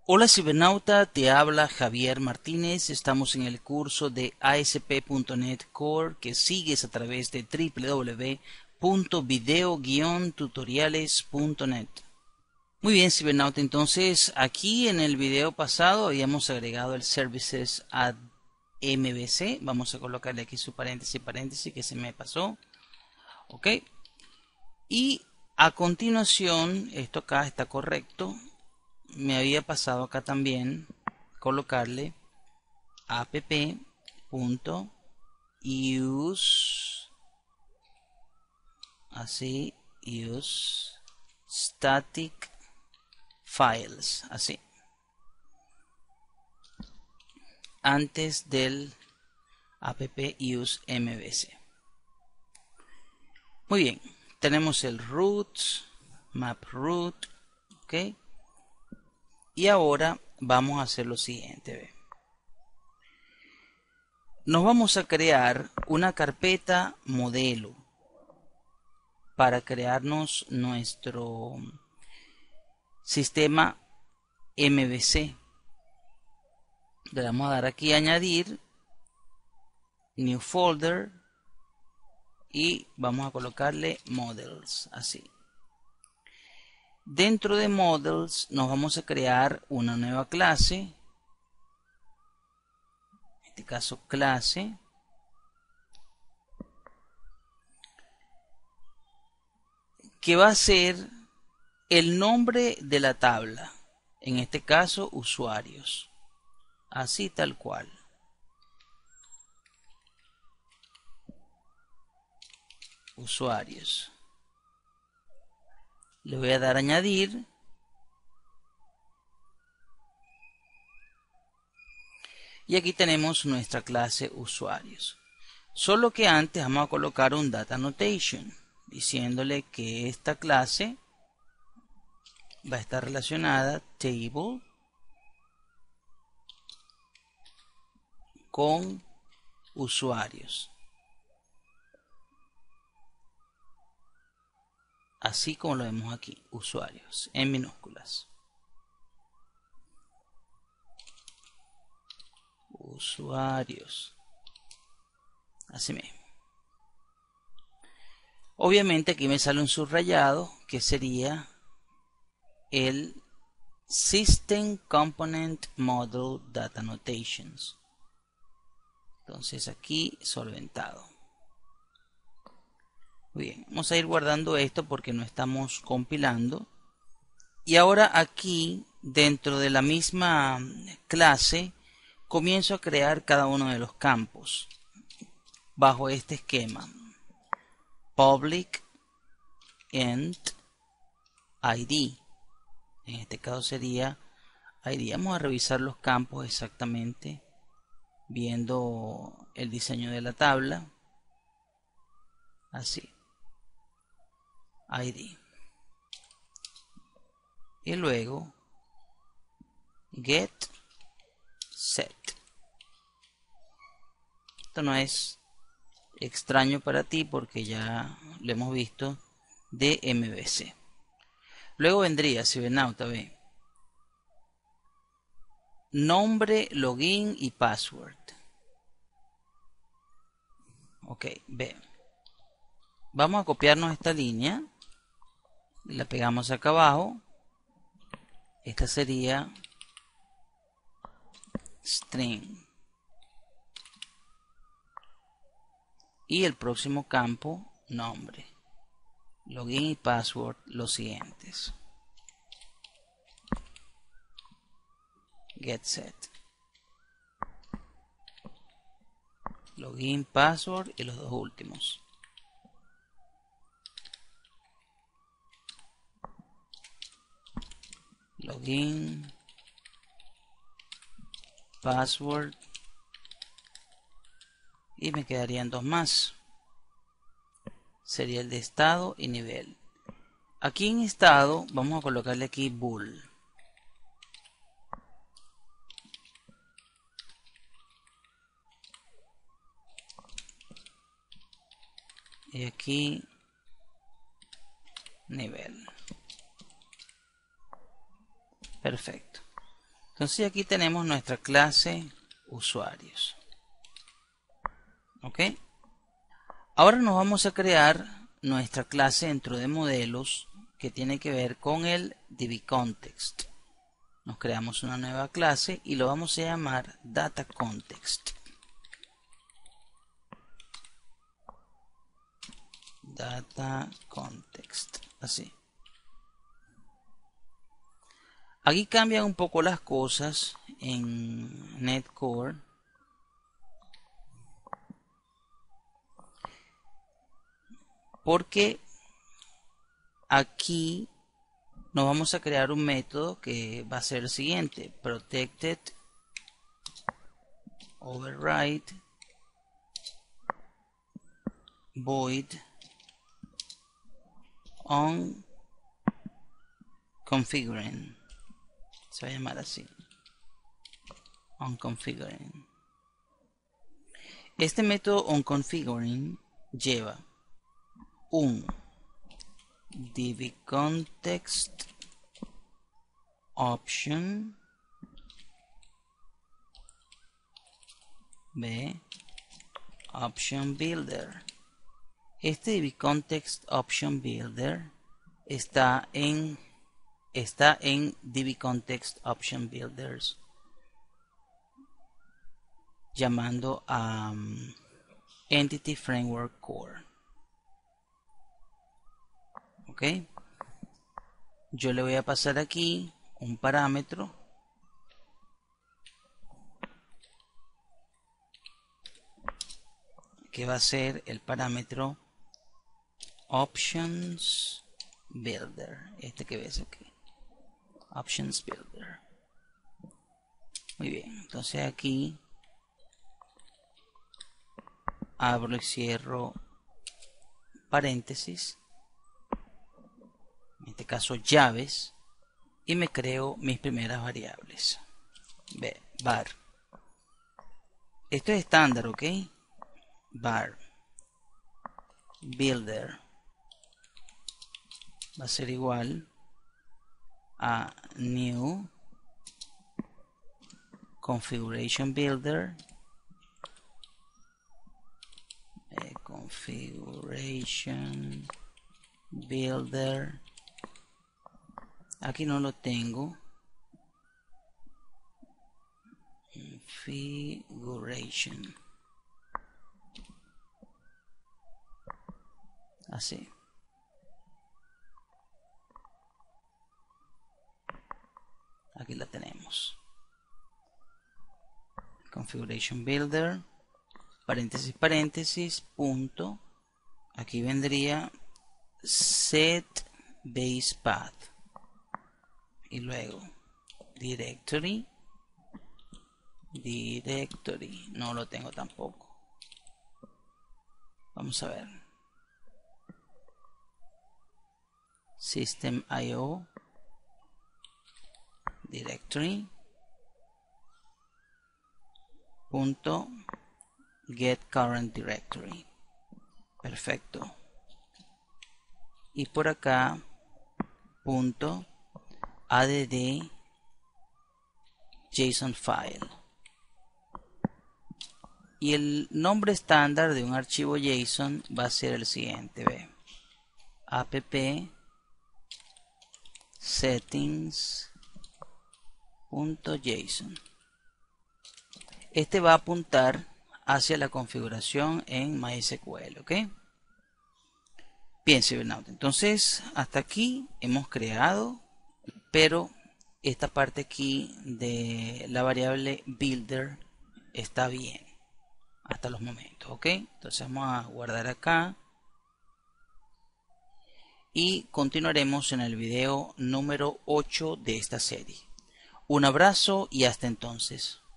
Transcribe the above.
Hola cibernauta, te habla Javier Martínez. Estamos en el curso de ASP.NET Core que sigues a través de www.video-tutoriales.net. Muy bien cibernauta, entonces aquí en el video pasado habíamos agregado el Services Add MVC. Vamos a colocarle aquí su paréntesis que se me pasó. Ok. Y a continuación, esto acá está correcto. Me había pasado acá también colocarle app.use así, use static files, así, antes del app use mvc. Muy bien, tenemos el root, map root, ok. Y ahora vamos a hacer lo siguiente, ¿ve? Nos vamos a crear una carpeta modelo para crearnos nuestro sistema MVC. Le vamos a dar aquí añadir, new folder y vamos a colocarle models, así. Dentro de models nos vamos a crear una nueva clase, en este caso clase, que va a ser el nombre de la tabla, en este caso usuarios, así tal cual. Usuarios. Le voy a dar a añadir. Y aquí tenemos nuestra clase usuarios. Solo que antes vamos a colocar un data annotation, diciéndole que esta clase va a estar relacionada table con usuarios. Así como lo vemos aquí, usuarios, en minúsculas. Usuarios. Así mismo. Obviamente aquí me sale un subrayado que sería el System Component Model Data Annotations. Entonces aquí solventado. Muy bien, vamos a ir guardando esto porque no estamos compilando. Y ahora aquí, dentro de la misma clase, comienzo a crear cada uno de los campos bajo este esquema. Public int id. En este caso sería id. Vamos a revisar los campos exactamente, viendo el diseño de la tabla. Así. id. Y luego get set. Esto no es extraño para ti porque ya lo hemos visto de MVC. Luego vendría cibernauta, ve, nombre, login y password. Ok, ve, vamos a copiarnos esta línea y la pegamos acá abajo. Esta sería string. Y el próximo campo, nombre, login y password, los siguientes. Get set. Login, password y los dos últimos. Login, password y me quedarían dos más. Sería el de estado y nivel. Aquí en estado vamos a colocarle aquí bool. Y aquí nivel. Perfecto. Entonces aquí tenemos nuestra clase usuarios. ¿Ok? Ahora nos vamos a crear nuestra clase dentro de modelos que tiene que ver con el DBContext. Nos creamos una nueva clase y lo vamos a llamar DataContext. DataContext, así. Aquí cambian un poco las cosas en NetCore. Porque aquí nos vamos a crear un método que va a ser el siguiente: protected override void on configuring. Se va a llamar así, on configuring. Este método on configuring lleva un DBContext option B option builder. Este DBContext option builder está en DBContext option builders, llamando a Entity Framework Core. Ok, yo le voy a pasar aquí un parámetro que va a ser el parámetro options builder, este que ves aquí, options builder. Muy bien, entonces aquí abro y cierro paréntesis, en este caso llaves, y me creo mis primeras variables. Var. Esto es estándar, ¿ok? Var builder va a ser igual a new configuration builder, configuration builder. Aquí no lo tengo. Configuration. Así. Aquí la tenemos. Configuration builder, paréntesis, paréntesis, punto. Aquí vendría set base path. Y luego directory. No lo tengo tampoco. Vamos a ver. System.io directory punto get current directory. Perfecto. Y por acá punto add JSON file. Y el nombre estándar de un archivo JSON va a ser el siguiente: ve, app settings.json. Este va a apuntar hacia la configuración en MySQL, ¿ok? Bien, cibernauta, entonces hasta aquí hemos creado, pero esta parte aquí de la variable builder está bien hasta los momentos, ¿ok? Entonces vamos a guardar acá y continuaremos en el video número 8 de esta serie. Un abrazo y hasta entonces.